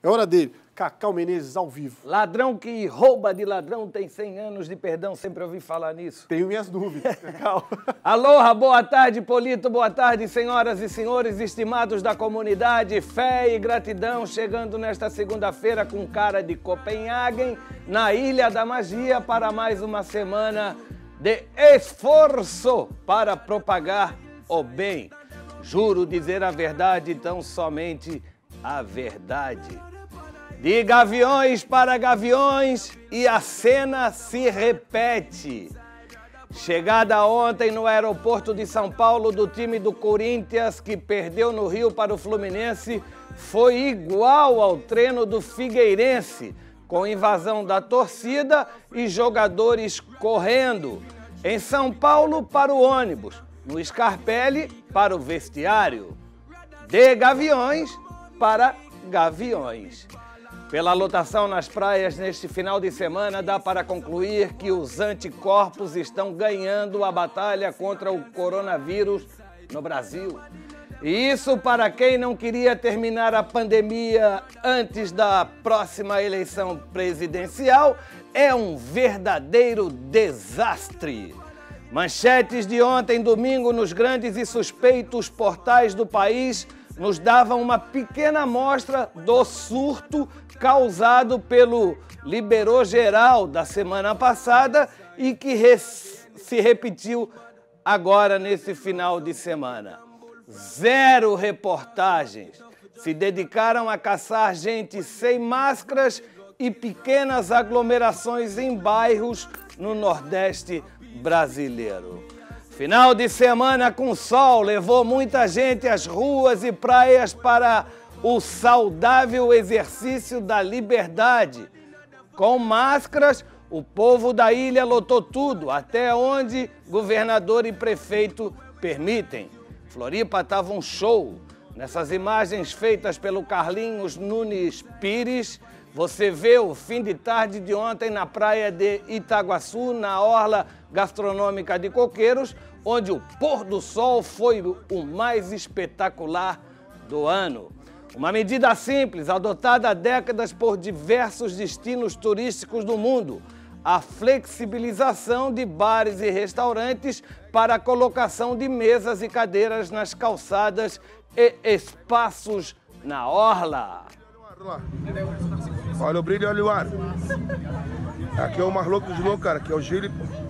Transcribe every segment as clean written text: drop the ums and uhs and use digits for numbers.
É hora dele. Cacau Menezes ao vivo. Ladrão que rouba de ladrão tem 100 anos de perdão. Sempre ouvi falar nisso. Tenho minhas dúvidas, Cacau. Aloha, boa tarde, Polito. Boa tarde, senhoras e senhores estimados da comunidade. Fé e gratidão chegando nesta segunda-feira com cara de Copenhagen, na Ilha da Magia, para mais uma semana de esforço para propagar o bem. Juro dizer a verdade, tão somente a verdade. De gaviões para gaviões e a cena se repete. Chegada ontem no aeroporto de São Paulo do time do Corinthians, que perdeu no Rio para o Fluminense, foi igual ao treino do Figueirense, com invasão da torcida e jogadores correndo. Em São Paulo para o ônibus, no Scarpelli para o vestiário. De gaviões para gaviões. Pela lotação nas praias neste final de semana, dá para concluir que os anticorpos estão ganhando a batalha contra o coronavírus no Brasil. E isso, para quem não queria terminar a pandemia antes da próxima eleição presidencial, é um verdadeiro desastre. Manchetes de ontem, domingo, nos grandes e suspeitos portais do país, nos davam uma pequena amostra do surto causado pelo liberou geral da semana passada e que se repetiu agora nesse final de semana. 0 reportagens. Se dedicaram a caçar gente sem máscaras e pequenas aglomerações em bairros no Nordeste brasileiro. Final de semana com sol levou muita gente às ruas e praias para o saudável exercício da liberdade. Com máscaras, o povo da ilha lotou tudo, até onde governador e prefeito permitem. Floripa estava um show. Nessas imagens feitas pelo Carlinhos Nunes Pires, você vê o fim de tarde de ontem na praia de Itaguaçu, na orla gastronômica de Coqueiros, onde o pôr do sol foi o mais espetacular do ano. Uma medida simples, adotada há décadas por diversos destinos turísticos do mundo, a flexibilização de bares e restaurantes para a colocação de mesas e cadeiras nas calçadas e espaços na orla. Olha o brilho, olha o ar. Aqui é o mais louco dos loucos, cara. Aqui é o Gili.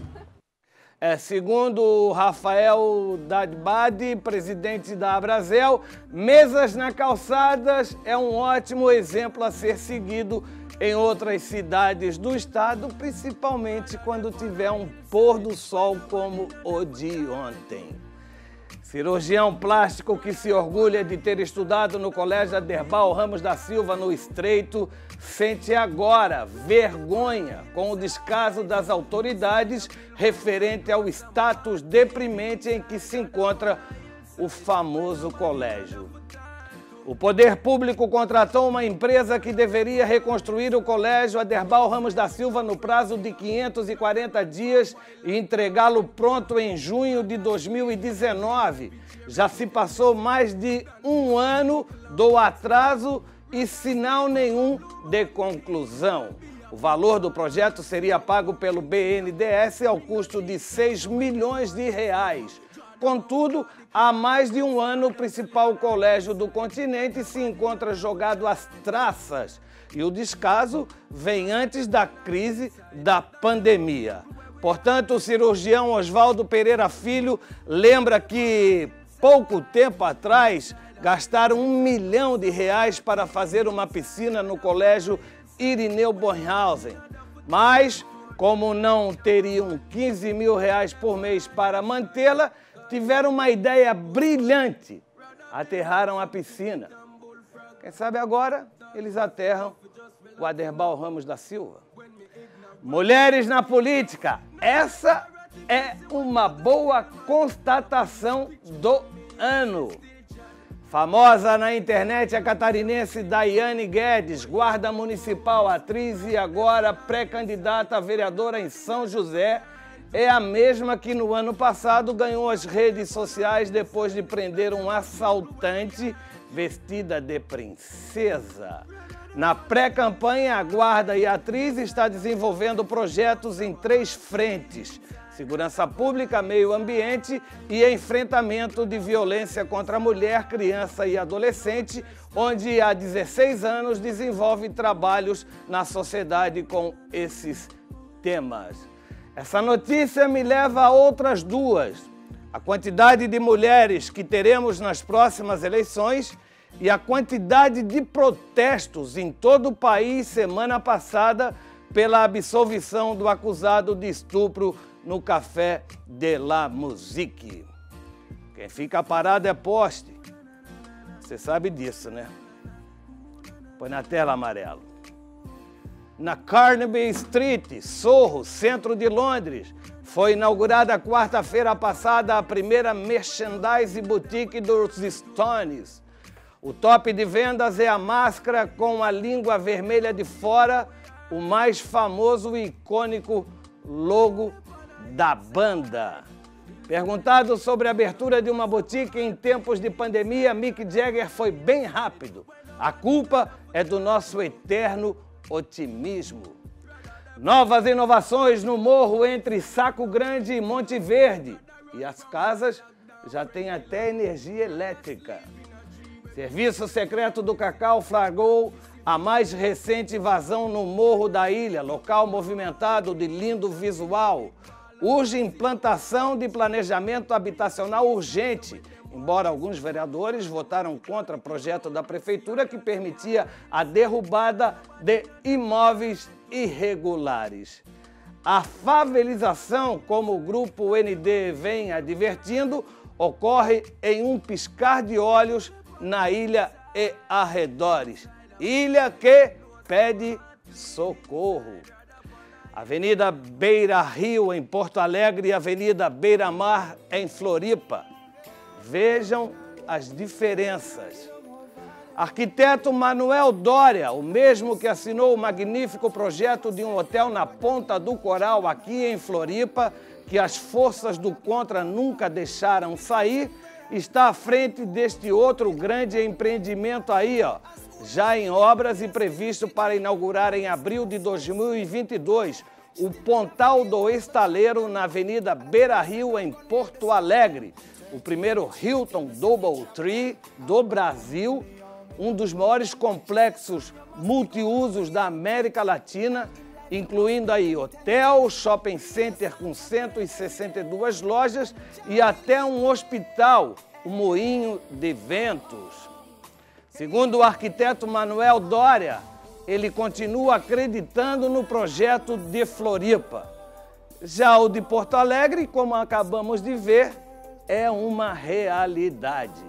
Segundo o Rafael Dadbadi, presidente da Abrazel, mesas na calçadas é um ótimo exemplo a ser seguido em outras cidades do estado, principalmente quando tiver um pôr do sol como o de ontem. Cirurgião plástico que se orgulha de ter estudado no Colégio Aderbal Ramos da Silva, no Estreito, sente agora vergonha com o descaso das autoridades referente ao status deprimente em que se encontra o famoso colégio. O poder público contratou uma empresa que deveria reconstruir o Colégio Aderbal Ramos da Silva no prazo de 540 dias e entregá-lo pronto em junho de 2019. Já se passou mais de um ano do atraso e sinal nenhum de conclusão. O valor do projeto seria pago pelo BNDES ao custo de 6 milhões de reais. Contudo, há mais de um ano, o principal colégio do continente se encontra jogado às traças e o descaso vem antes da crise da pandemia. Portanto, o cirurgião Oswaldo Pereira Filho lembra que, pouco tempo atrás, gastaram R$1 milhão para fazer uma piscina no colégio Irineu Bornhausen. Mas, como não teriam R$15 mil por mês para mantê-la, tiveram uma ideia brilhante. Aterraram a piscina. Quem sabe agora eles aterram o Aderbal Ramos da Silva. Mulheres na política. Essa é uma boa constatação do ano. Famosa na internet, a catarinense Daiane Guedes, guarda municipal, atriz e agora pré-candidata a vereadora em São José, é a mesma que no ano passado ganhou as redes sociais depois de prender um assaltante vestida de princesa. Na pré-campanha, a Guarda e a Atriz está desenvolvendo projetos em 3 frentes: segurança pública, meio ambiente e enfrentamento de violência contra a mulher, criança e adolescente, onde há 16 anos desenvolve trabalhos na sociedade com esses temas. Essa notícia me leva a outras 2. A quantidade de mulheres que teremos nas próximas eleições e a quantidade de protestos em todo o país semana passada pela absolvição do acusado de estupro no Café de la Musique. Quem fica parado é poste. Você sabe disso, né? Põe na tela, amarelo. Na Carnaby Street, Soho, centro de Londres, foi inaugurada quarta-feira passada a primeira merchandise boutique dos Stones. O top de vendas é a máscara com a língua vermelha de fora, o mais famoso e icônico logo da banda. Perguntado sobre a abertura de uma boutique em tempos de pandemia, Mick Jagger foi bem rápido. A culpa é do nosso eterno otimismo. Novas inovações no morro entre Saco Grande e Monte Verde. E as casas já têm até energia elétrica. Serviço Secreto do Cacau flagrou a mais recente invasão no Morro da Ilha, local movimentado de lindo visual. Urge implantação de planejamento habitacional urgente, embora alguns vereadores votaram contra o projeto da prefeitura que permitia a derrubada de imóveis irregulares. A favelização, como o grupo ND vem advertindo, ocorre em um piscar de olhos na ilha e arredores. Ilha que pede socorro. Avenida Beira Rio, em Porto Alegre, e Avenida Beira Mar, em Floripa. Vejam as diferenças. Arquiteto Manuel Dória, o mesmo que assinou o magnífico projeto de um hotel na Ponta do Coral, aqui em Floripa, que as forças do contra nunca deixaram sair, está à frente deste outro grande empreendimento aí, ó, já em obras e previsto para inaugurar em abril de 2022, o Pontal do Estaleiro na Avenida Beira Rio, em Porto Alegre. O primeiro Hilton Doubletree do Brasil, um dos maiores complexos multiusos da América Latina, incluindo aí hotel, shopping center com 162 lojas e até um hospital, o Moinho de Ventos. Segundo o arquiteto Manuel Dória, ele continua acreditando no projeto de Floripa. Já o de Porto Alegre, como acabamos de ver, é uma realidade.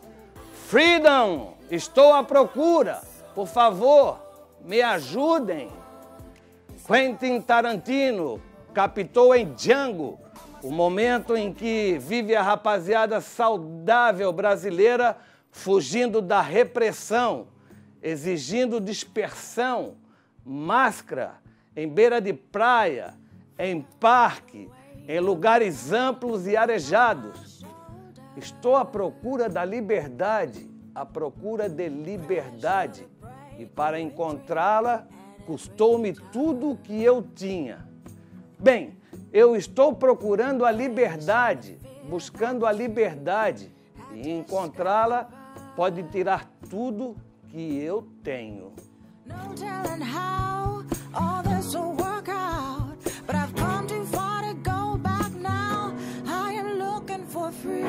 Freedom, estou à procura. Por favor, me ajudem. Quentin Tarantino captou em Django o momento em que vive a rapaziada saudável brasileira fugindo da repressão, exigindo dispersão, máscara, em beira de praia, em parque, em lugares amplos e arejados. Estou à procura da liberdade, à procura de liberdade. E para encontrá-la, custou-me tudo o que eu tinha. Bem, eu estou procurando a liberdade, buscando a liberdade. E encontrá-la pode tirar tudo que eu tenho. No telling how all this will work out, but I've come too far to go back now. I am looking for freedom,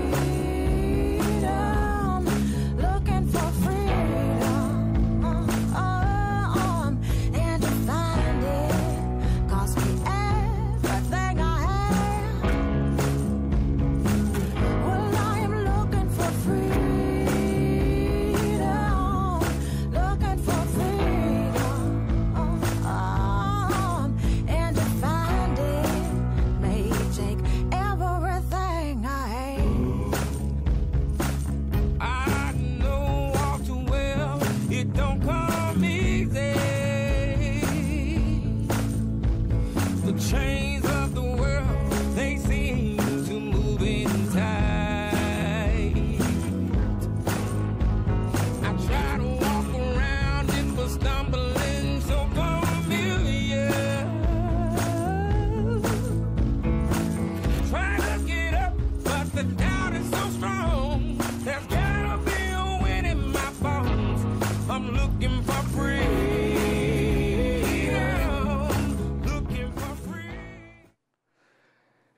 looking for freedom, and to find it cost me everything I have. Well, I am looking for freedom, looking for freedom.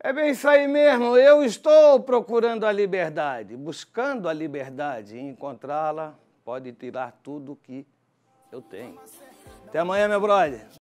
É bem isso aí mesmo. Eu estou procurando a liberdade, buscando a liberdade. E encontrá-la pode tirar tudo que eu tenho. Até amanhã, meu brother.